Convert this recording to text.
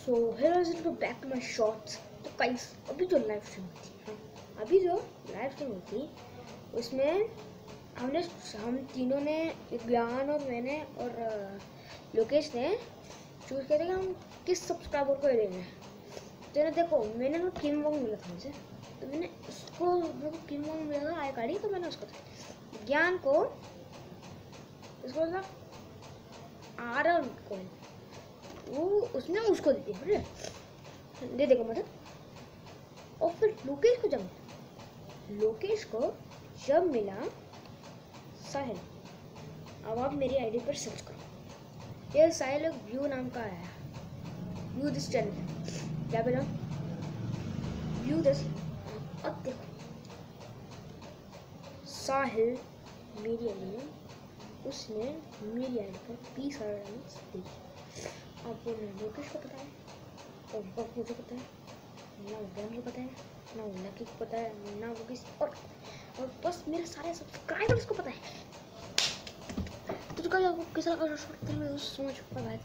So hello to back to my shorts. तो guys अभी जो लाइव स्ट्रीम होती है, अभी जो लाइव स्ट्रीम होती उसमें हम तीनों ने, ज्ञान और मैंने और लोकेश ने चूज किया था कि हम किस सब्सक्राइबर को लेंगे। तो ना देखो, मैंने ना किम वोंग मिला था मुझे, तो मैंने उसको, मेरे को किम वोंग मिला था आई कार्ड, तो मैंने उसको था। ज्ञान को उसको था आरन को, वो उसने उसको दी थी, दे देगा मतलब। और फिर लोकेश को जब मिला साहिल। अब आप मेरी आईडी पर सर्च करो, ये साहिल व्यू नाम का आया, व्यू दिस चैनल, क्या बोला, व्यू दिस। अब देखो साहिल मेरी आईडी में, उसने मेरी आईडी पर 20,000 डायमंड्स दी। आपको लोकेश को पता है, और मुझे पता है, ना ज्ञान को पता है, ना लकी को पता है, ना वो किसी और बस मेरे सारे सब्सक्राइबर्स को पता है। तो आपको किस तरह का समझ पा रहा है।